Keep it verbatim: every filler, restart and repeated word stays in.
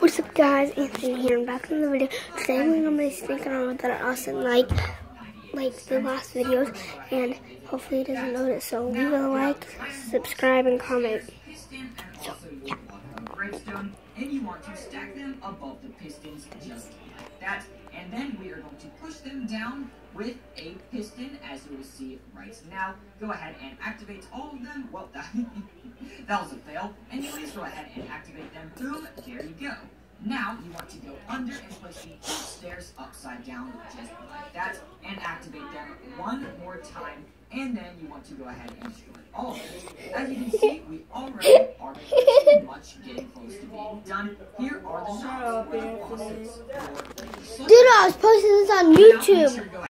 What's up guys, Anthony here and back in the video. Today we're going to be sneaking on that are awesome like like the last videos, and hopefully it doesn't notice, so leave a like, subscribe, and comment. So yeah. And you want to stack them above the pistons just like that. And then we are going to push them down with a piston, as you will see right now. Go ahead and activate all of them. Well, that, that was a fail. Anyways, go ahead and activate them. Boom, there you go. Now, you want to go under and place the stairs upside down, just like that, and activate them one more time. And then you want to go ahead and destroy all of it. As you can see, we already are pretty much getting close to being done. Here are the shots for the faucets. Dude, I was posting this on YouTube.